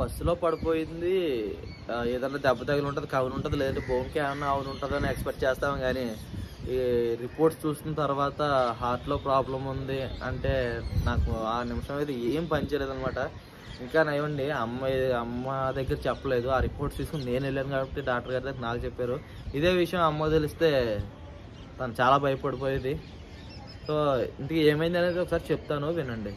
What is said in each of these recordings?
బస్సులో పడిపోయింది, ఏదన్నా దెబ్బ తగిలి ఉంటుంది, కవన్ ఉంటుంది, లేదంటే బోన్కి ఏమన్నా అవును ఉంటుందని ఎక్స్పెక్ట్ చేస్తాం. కానీ ఈ రిపోర్ట్స్ చూసిన తర్వాత హార్ట్లో ప్రాబ్లం ఉంది అంటే నాకు ఆ నిమిషం అయితే ఏం పనిచేయలేదు అనమాట. ఇంకా నయ్యండి, అమ్మ దగ్గర చెప్పలేదు. ఆ రిపోర్ట్స్ తీసుకుని నేను వెళ్ళాను కాబట్టి డాక్టర్ గారి దగ్గర నాకు చెప్పారు. ఇదే విషయం అమ్మ తెలిస్తే తను చాలా భయపడిపోయేది. సో ఇంటికి ఏమైంది అనేది ఒకసారి చెప్తాను, వినండి.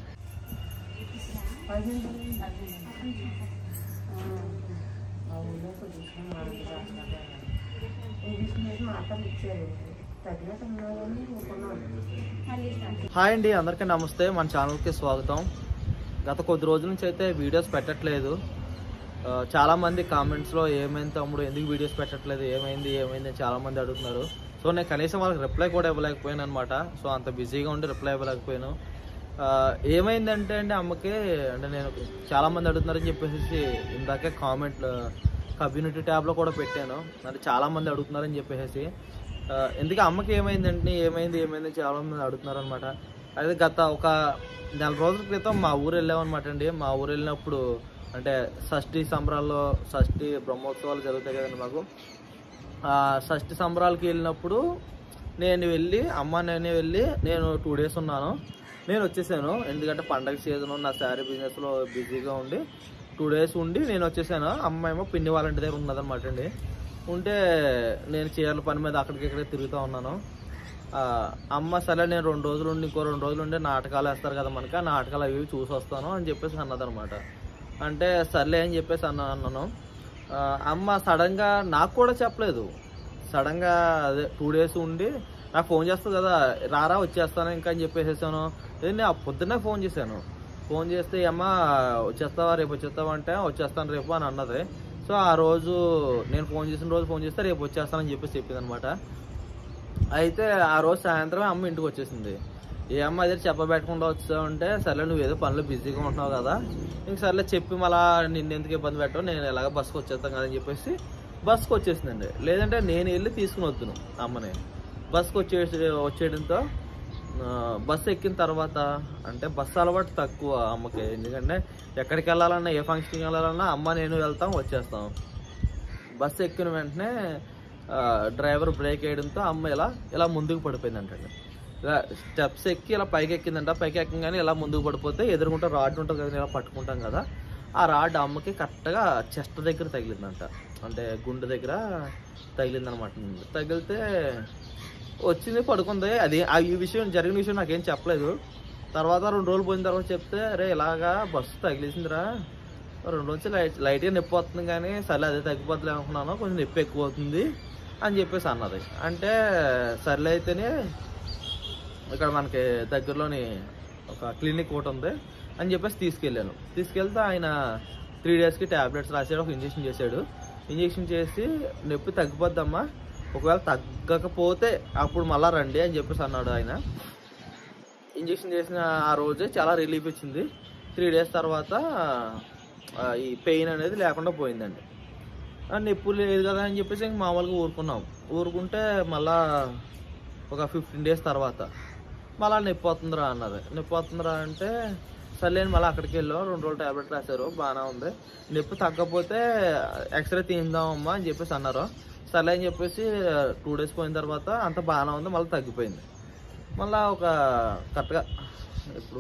హాయ్ అండి, అందరికీ నమస్తే. మన ఛానల్కి స్వాగతం. గత కొద్ది రోజుల నుంచి అయితే వీడియోస్ పెట్టట్లేదు. చాలామంది కామెంట్స్లో ఏమైంది తమ్ముడు, ఎందుకు వీడియోస్ పెట్టట్లేదు, ఏమైంది అని చాలామంది అడుగుతున్నారు. సో నేను కనీసం వాళ్ళకి రిప్లై కూడా ఇవ్వలేకపోయాను అనమాట. సో అంత బిజీగా ఉండి రిప్లై ఇవ్వలేకపోయాను. ఏమైందంటే అండి, అమ్మకి అంటే నేను చాలామంది అడుగుతున్నారని చెప్పేసి ఇందాకే కామెంట్ కమ్యూనిటీ ట్యాబ్లో కూడా పెట్టాను. అంటే చాలామంది అడుగుతున్నారని చెప్పేసి. ఎందుకు అమ్మకి ఏమైందంటే ఏమైంది చాలామంది అడుగుతున్నారు అనమాట. అయితే గత ఒక 4 రోజుల క్రితం మా ఊరు వెళ్ళామన్నమాట అండి. మా ఊరు వెళ్ళినప్పుడు అంటే షష్ఠి సంబరాల్లో, షష్ఠి బ్రహ్మోత్సవాలు జరుగుతాయి కదండి మాకు. షష్ఠి సంబరాలకి వెళ్ళినప్పుడు నేను వెళ్ళి నేను 2 డేస్ ఉన్నాను. నేను వచ్చేసాను, ఎందుకంటే పండగ సీజన్ నా శారీ బిజినెస్లో బిజీగా ఉండి 2 డేస్ ఉండి నేను వచ్చేసాను. అమ్మ ఏమో పిన్ని వాళ్ళ ఇంటి దగ్గర ఉన్నదన్నమాట అండి. ఉంటే నేను చీరల పని మీద అక్కడికి తిరుగుతూ ఉన్నాను. అమ్మ సరే నేను 2 రోజులు ఉండి ఇంకో 2 రోజులు ఉండి నాటకాలు వేస్తారు కదా మనకి, ఆ నాటకాలు అవి చూసి వస్తాను అని చెప్పేసి అన్నదనమాట. అంటే సర్లే అని చెప్పేసి అన్నాను. అమ్మ సడన్గా నాకు కూడా చెప్పలేదు. సడన్గా అదే 2 డేస్ ఉండి నాకు ఫోన్ చేస్తుంది కదా, రారా వచ్చేస్తాను ఇంకా అని చెప్పేసేసాను. నేను పొద్దున్నే ఫోన్ చేశాను. ఫోన్ చేస్తే అమ్మ వచ్చేస్తావా, రేపు వచ్చేస్తావా అంటే వచ్చేస్తాను రేపు అని అన్నది. సో ఆ రోజు నేను ఫోన్ చేసిన రోజు ఫోన్ చేస్తే రేపు వచ్చేస్తానని చెప్పేసి చెప్పింది అనమాట. అయితే ఆ రోజు సాయంత్రమే అమ్మ ఇంటికి వచ్చేసింది. ఏ అమ్మ అదే చెప్పబెట్టకుండా వచ్చావంటే, సర్లే నువ్వు ఏదో పనులు బిజీగా ఉంటున్నావు కదా, ఇంక సర్లే చెప్పి మళ్ళీ నిన్ను ఎందుకు ఇబ్బంది పెట్టావు, నేను ఎలాగ బస్సుకు వచ్చేస్తాను కదా అని చెప్పేసి బస్సుకు వచ్చేసిందండి. లేదంటే నేను వెళ్ళి తీసుకుని వద్దును అమ్మని. బస్సుకు వచ్చేయడంతో బస్సు ఎక్కిన తర్వాత అంటే బస్సు అలవాటు తక్కువ అమ్మకి. ఎందుకంటే ఎక్కడికి వెళ్ళాలన్నా, ఏ ఫంక్షన్కి వెళ్ళాలన్నా అమ్మ నేను వెళ్తాం వచ్చేస్తాం. బస్సు ఎక్కిన వెంటనే డ్రైవర్ బ్రేక్ వేయడంతో అమ్మ ఇలా ముందుకు పడిపోయిందంటండి. ఇలా స్టెప్స్ ఎక్కి ఇలా పైకి ఎక్కిందంట. పైకి ఎక్కగానే ఇలా ముందుకు పడిపోతే ఎదురుకుంటే రాడ్ ఉంటుంది కదా, ఇలా పట్టుకుంటాం కదా, ఆ రాడ్ అమ్మకి కరెక్ట్గా చెస్ట్ దగ్గర తగిలిందంట. అంటే గుండె దగ్గర తగిలిందనమాట. తగిలితే వచ్చింది, పడుకుంది. అది ఈ విషయం జరిగిన విషయం నాకేం చెప్పలేదు. తర్వాత 2 రోజులు పోయిన తర్వాత చెప్తే, రే ఇలాగా బస్సు తగిలేసిందిరా, 2 రోజులు లైట్గా నొప్పి వస్తుంది కానీ సర్లే అదే తగ్గిపోతుంది అనుకున్నాను, కొంచెం నొప్పి ఎక్కువ అవుతుంది అని చెప్పేసి అన్నది. అంటే సర్లే అయితేనే ఇక్కడ మనకి దగ్గరలోని ఒక క్లినిక్ ఒకటి ఉంది అని చెప్పేసి తీసుకెళ్తే ఆయన 3 డేస్కి ట్యాబ్లెట్స్ రాసాడు, ఒక ఇంజక్షన్ చేశాడు. ఇంజక్షన్ చేసి నొప్పి తగ్గిపోద్దమ్మా, ఒకవేళ తగ్గకపోతే అప్పుడు మళ్ళీ రండి అని చెప్పేసి అన్నాడు ఆయన. ఇంజక్షన్ చేసిన ఆ రోజే చాలా రిలీఫ్ ఇచ్చింది. 3 డేస్ తర్వాత ఈ పెయిన్ అనేది లేకుండా పోయిందండి. నొప్పి లేదు కదా అని చెప్పేసి ఇంక మామూలుగా ఊరుకుంటే మళ్ళా ఒక 15 డేస్ తర్వాత మళ్ళీ నొప్పి వస్తుందిరా అన్నది. నొప్పి వస్తుందిరా అంటే సర్లేని మళ్ళీ అక్కడికి వెళ్ళాం. 2 రోజులు ట్యాబ్లెట్ రాశారు, బాగానే ఉంది. నొప్పి తగ్గకపోతే ఎక్స్రే తీయిందామమ్మా అని చెప్పేసి అన్నారు. సర్లే అని చెప్పేసి 2 డేస్ పోయిన తర్వాత అంత బాగానే ఉంది, మళ్ళీ తగ్గిపోయింది. మళ్ళీ ఒక కరెక్ట్గా ఇప్పుడు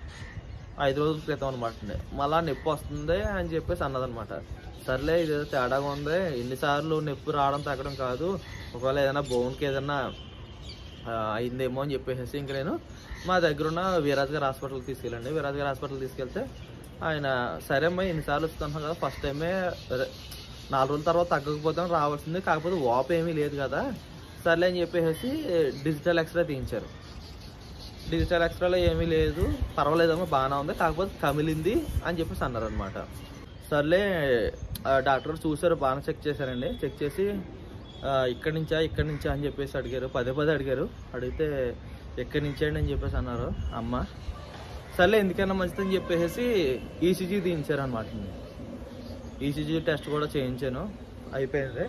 5 రోజుల క్రితం అనమాట అండి, మళ్ళీ నొప్పి వస్తుంది అని చెప్పేసి అన్నదనమాట. సర్లే ఇదేదో తేడాగా ఉంది, ఎన్నిసార్లు నొప్పి రావడం తగ్గడం కాదు, ఒకవేళ ఏదైనా బోన్కి ఏదైనా అయిందేమో అని చెప్పేసి ఇంక నేను మా దగ్గర ఉన్న వీరాజ్ గారి హాస్పిటల్కి తీసుకెళ్ళండి. వీరాజ్ గారి హాస్పిటల్ తీసుకెళ్తే ఆయన సరే అమ్మా ఎన్నిసార్లు వస్తున్నాం కదా, ఫస్ట్ టైమే 4 రోజుల తర్వాత తగ్గకపోతే రావాల్సింది, కాకపోతే వాపు ఏమీ లేదు కదా, సర్లే అని చెప్పేసి డిజిటల్ ఎక్స్రే తీయించారు. డిజిటల్ ఎక్స్రేలో ఏమీ లేదు, పర్వాలేదమ్మా బాగానే ఉంది, కాకపోతే కమిలింది అని చెప్పేసి అన్నారు అనమాట. సర్లే డాక్టర్ చూసారు, బాగానే చెక్ చేశారండి. చెక్ చేసి ఇక్కడి నుంచా అని చెప్పేసి అడిగారు, పదే అడిగారు. అడిగితే ఎక్కడి నుంచండి అని చెప్పేసి అన్నారు అమ్మ. సర్లే ఎందుకైనా మంచిదని చెప్పేసి ఈసీజీ తీయించారు అనమాట. ఈసీజీ టెస్ట్ కూడా చేయించాను, అయిపోయింది.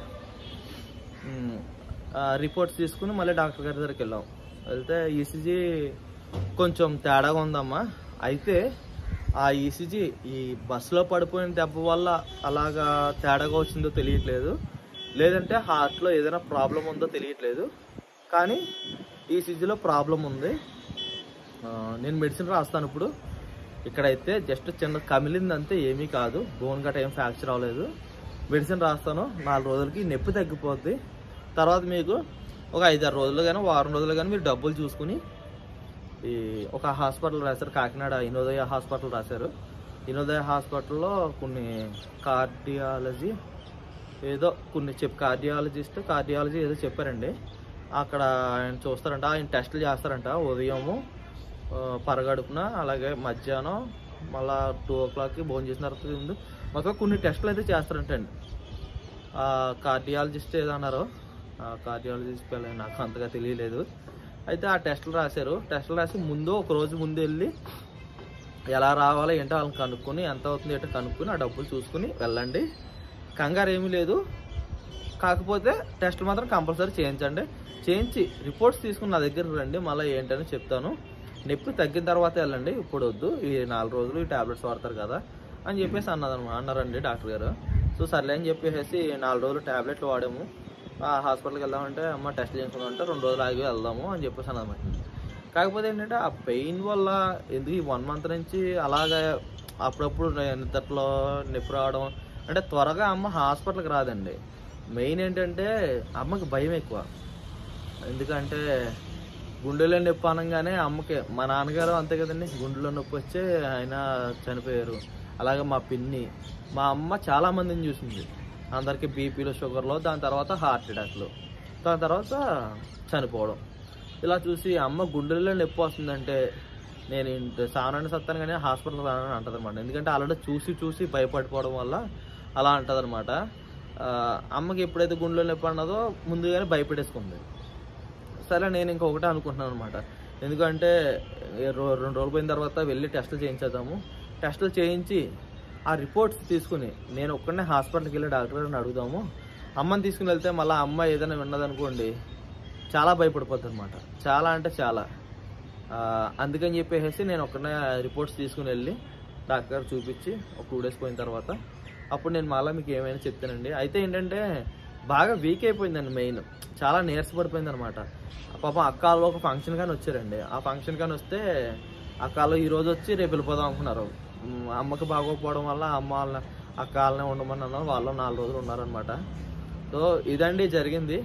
రిపోర్ట్స్ తీసుకుని మళ్ళీ డాక్టర్ గారి దగ్గరికి వెళ్తే ఈసీజీ కొంచెం తేడాగా ఉందమ్మా, అయితే ఆ ఈసీజీ ఈ బస్సులో పడిపోయిన దెబ్బ వల్ల అలాగా తేడాగా వచ్చిందో తెలియట్లేదు, లేదంటే హార్ట్లో ఏదైనా ప్రాబ్లం ఉందో తెలియట్లేదు. కానీ ఈసీజీలో ప్రాబ్లం ఉంది. నేను మెడిసిన్ రాస్తాను ఇప్పుడు. ఇక్కడైతే జస్ట్ చిన్న కమిలిందంతే, ఏమీ కాదు, బోన్ గట్ట ఏం ఫ్రాక్చర్ అవ్వలేదు. మెడిసిన్ రాస్తాను, 4 రోజులకి నొప్పి తగ్గిపోద్ది. తర్వాత మీకు ఒక 5-6 రోజులు కానీ వారం రోజులు కానీ మీరు డబ్బులు చూసుకుని ఈ ఒక హాస్పిటల్ రాశారు, కాకినాడ వినోదయ హాస్పిటల్ రాశారు. వినోదయ హాస్పిటల్లో కొన్ని కార్డియాలజీ ఏదో చెప్పారండి. అక్కడ ఆయన చూస్తారంట, ఆయన టెస్టులు చేస్తారంట. ఉదయము పరగడుపున, అలాగే మధ్యాహ్నం, మళ్ళీ 2 o'clockకి భోజనం చేసిన తర్వాత ముందు మొత్తం కొన్ని టెస్టులు అయితే చేస్తారంటండి. కార్డియాలజిస్ట్ ఏదన్నారో, కార్డియాలజిస్ట్ నాకు అంతగా తెలియలేదు. అయితే ఆ టెస్టులు రాశారు. టెస్టులు రాసి ఒక రోజు ముందు వెళ్ళి ఎలా రావాలో ఏంటో వాళ్ళని కనుక్కొని, ఎంత అవుతుంది ఏంటో కనుక్కొని ఆ డబ్బులు చూసుకుని వెళ్ళండి. కంగారు ఏమీ లేదు. కాకపోతే టెస్టులు మాత్రం కంపల్సరీ చేయించండి. చేయించి రిపోర్ట్స్ తీసుకుని నా దగ్గర రండి, మళ్ళీ ఏంటని చెప్తాను. నొప్పి తగ్గిన తర్వాత వెళ్ళండి, ఇప్పుడు వద్దు, ఈ 4 రోజులు ఈ ట్యాబ్లెట్స్ వాడతారు కదా అని చెప్పేసి అన్నారండి డాక్టర్ గారు. సో సర్లే అని చెప్పేసి 4 రోజులు ట్యాబ్లెట్లు వాడాము. ఆ హాస్పిటల్కి వెళ్దామంటే అమ్మ టెస్ట్ చేయించుకుందామంటే 2 రోజులు ఆగి వెళ్దాము అని చెప్పేసి అన్నమాట. కాకపోతే ఏంటంటే ఆ పెయిన్ వల్ల ఎందుకు ఈ 1 month నుంచి అలాగే అప్పుడప్పుడు నిద్రలో నొప్పి రావడం, అంటే త్వరగా అమ్మ హాస్పిటల్కి రాదండి. మెయిన్ ఏంటంటే అమ్మకి భయం ఎక్కువ. ఎందుకంటే గుండెలో నొప్పి అనగానే అమ్మకి, మా నాన్నగారు అంతే కదండి, గుండెలో నొప్పి వచ్చి ఆయన చనిపోయారు. అలాగే మా పిన్ని, మా అమ్మ చాలా మందిని చూసింది. అందరికీ బీపీలు, షుగర్లు, దాని తర్వాత హార్ట్ అటాక్లు, దాని తర్వాత చనిపోవడం. ఇలా చూసి అమ్మ గుండెల్లో నొప్పి వస్తుందంటే నేను సామాన్య సత్తాను కానీ హాస్పిటల్ రానని అంటుంది అనమాట. ఎందుకంటే ఆల్రెడీ చూసి భయపడిపోవడం వల్ల అలా అంటుంది అనమాట. అమ్మకి ఎప్పుడైతే గుండెలో నొప్పి అన్నదో ముందుగానే భయపెట్టేసుకుంది. సరే నేను ఇంకొకటే అనుకుంటున్నాను అనమాట. ఎందుకంటే 2 రోజులు పోయిన తర్వాత వెళ్ళి టెస్టులు చేయించేద్దాము. టెస్టులు చేయించి ఆ రిపోర్ట్స్ తీసుకుని నేను ఒక్కడనే హాస్పిటల్కి వెళ్ళి డాక్టర్ గారిని అడుగుదాము. అమ్మని తీసుకుని వెళ్తే మళ్ళీ అమ్మ ఏదైనా విన్నదనుకోండి చాలా భయపడిపోతుంది అనమాట. చాలా అంటే చాలా. అందుకని చెప్పేసి నేను ఒక్కడనే రిపోర్ట్స్ తీసుకుని వెళ్ళి డాక్టర్ గారు చూపించి ఒక 2 days పోయిన తర్వాత అప్పుడు నేను మళ్ళీ మీకు ఏమైనా చెప్తానండి. అయితే ఏంటంటే బాగా వీక్ అయిపోయిందండి, మెయిన్ చాలా నీరసపడిపోయింది అనమాట. పాపం అక్కలు ఒక ఫంక్షన్ కానీ వచ్చారండి. ఆ ఫంక్షన్ కానీ వస్తే అక్కలు ఈరోజు వచ్చి రేపు వెళ్ళిపోదాం అనుకున్నారు. అమ్మకి బాగోకపోవడం వల్ల అమ్మ వాళ్ళ అక్కలనే ఉండమని అన్నారు. వాళ్ళు 4 రోజులు ఉన్నారనమాట. సో ఇదండి జరిగింది.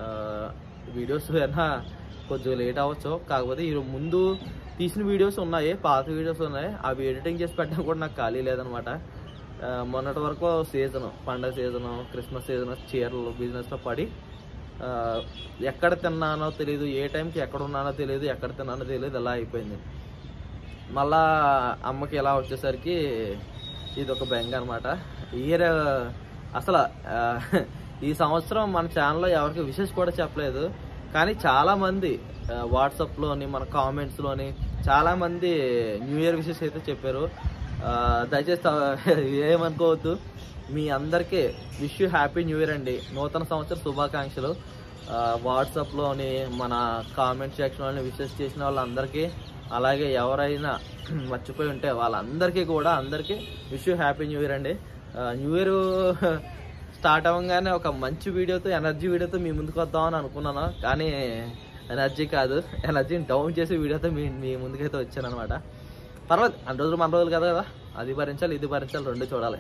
వీడియోస్ అయినా కొంచెం లేట్ అవ్వచ్చు, కాకపోతే ఈ ముందు తీసిన వీడియోస్ ఉన్నాయి, పాత వీడియోస్ ఉన్నాయి. అవి ఎడిటింగ్ చేసి పెట్టడం కూడా నాకు ఖాళీ లేదనమాట. మొన్నటి వరకు సీజను, పండగ సీజను, క్రిస్మస్ సీజను, చీరలు బిజినెస్లో పడి ఎక్కడ తిన్నానో తెలియదు, ఏ టైంకి ఎక్కడ ఉన్నానో తెలియదు, ఎక్కడ తిన్నానో తెలియదు, అలా అయిపోయింది. మళ్ళా అమ్మకి ఇలా వచ్చేసరికి ఇది ఒక బెంగ అనమాట. ఇయర్ అసలు ఈ సంవత్సరం మన ఛానల్లో ఎవరికి విషెస్ కూడా చెప్పలేదు. కానీ చాలామంది వాట్సాప్లోని మన కామెంట్స్లోని చాలామంది న్యూ ఇయర్ విషెస్ అయితే చెప్పారు. దయచేసి ఏమనుకోవద్దు. మీ అందరికీ wish you happy new year అండి, నూతన సంవత్సర శుభాకాంక్షలు. వాట్సాప్లోని మన కామెంట్ సెక్షన్లోని విషెస్ చేసిన వాళ్ళందరికీ, అలాగే ఎవరైనా మర్చిపోయి ఉంటే వాళ్ళందరికీ కూడా అందరికీ wish you happy new year అండి. న్యూ ఇయర్ స్టార్ట్ అవ్వగానే ఒక మంచి వీడియోతో, ఎనర్జీ వీడియోతో మీ ముందుకు వద్దామని అనుకున్నాను. కానీ ఎనర్జీ కాదు, ఎనర్జీని డౌన్ చేసే వీడియోతో మీ ముందుకైతే వచ్చాను అనమాట. పర్వాలేదు, 2 రోజులు మన రోజులు కదా, అది భరించాలి ఇది భరించాలి, 2 చూడాలి.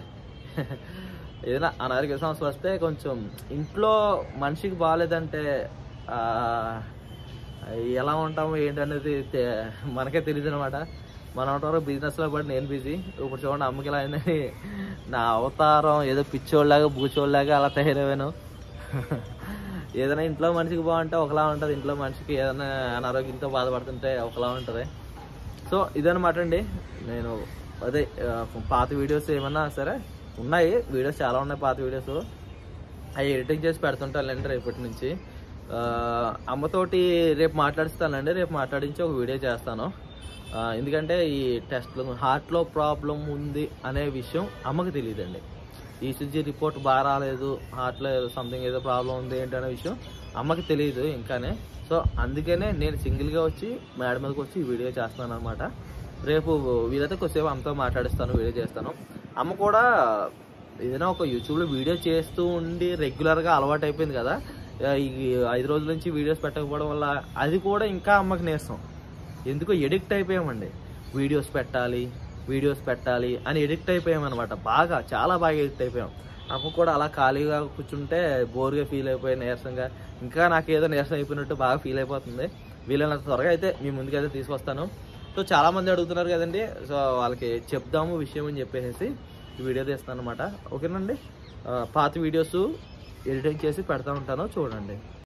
ఏదైనా అనారోగ్య సమస్య వస్తే కొంచెం ఇంట్లో మనిషికి బాగాలేదంటే ఎలా ఉంటామో ఏంటనేది మనకే తెలియదు అనమాట. మనం ఉంటారు బిజినెస్లో పడి నేను బిజీ. ఇప్పుడు చూడండి అమ్మకి ఇలా అయిందని నా అవతారం ఏదో పిచ్చోళ్ళలాగా బూచోళ్ళలాగా అలా తయారయ్యాను. ఏదైనా ఇంట్లో మనిషికి బాగుంటే ఒకలా ఉంటుంది, ఇంట్లో మనిషికి ఏదైనా అనారోగ్యంతో బాధపడుతుంటే ఒకలా ఉంటుంది. సో ఇదనమాట అండి. నేను అదే పాత వీడియోస్ ఏమన్నా సరే ఉన్నాయి, వీడియోస్ చాలా ఉన్నాయి పాత వీడియోస్, అవి ఎడిటింగ్ చేసి పెడుతుంటానండి రేపటి నుంచి. అమ్మతోటి రేపు మాట్లాడిస్తానండి, రేపు మాట్లాడించి ఒక వీడియో చేస్తాను. ఎందుకంటే ఈ టెస్ట్లు హార్ట్లో ప్రాబ్లం ఉంది అనే విషయం అమ్మకి తెలియదండి. ఈసీజీ రిపోర్ట్ బాగా రాలేదు, హార్ట్లో సంథింగ్ ఏదో ప్రాబ్లం ఉంది ఏంటనే విషయం అమ్మకి తెలియదు ఇంకానే. సో అందుకనే నేను సింగిల్గా వచ్చి మేడం మీదకి వచ్చి ఈ వీడియో చేస్తున్నాను అనమాట. రేపు వీలైతే కొద్దిసేపు అమ్మతో మాట్లాడిస్తాను, వీడియో చేస్తాను. అమ్మ కూడా ఏదైనా ఒక యూట్యూబ్లో వీడియో చేస్తూ ఉండి రెగ్యులర్గా అలవాటు అయిపోయింది కదా, ఈ 5 రోజుల నుంచి వీడియోస్ పెట్టకపోవడం వల్ల అది కూడా ఇంకా అమ్మకి నీరసం. ఎందుకో ఎడిక్ట్ అయిపోయామండి. వీడియోస్ పెట్టాలి అని ఎడిక్ట్ అయిపోయామన్నమాట. చాలా బాగా ఎడిక్ట్ అయిపోయాం. అమ్మ కూడా అలా ఖాళీగా కూర్చుంటే బోర్గా ఫీల్ అయిపోయి నీరసంగా, ఇంకా నాకు ఏదో నీరసం అయిపోయినట్టు బాగా ఫీల్ అయిపోతుంది. వీళ్ళని త్వరగా అయితే మీ ముందుకైతే తీసుకొస్తాను. సో చాలామంది అడుగుతున్నారు కదండి, సో వాళ్ళకి చెప్దాము విషయం అని చెప్పేసి ఈ వీడియో తీస్తాను అనమాట. ఓకేనండి, పాత వీడియోస్ ఎడిటింగ్ చేసి పెడతా ఉంటాను, చూడండి.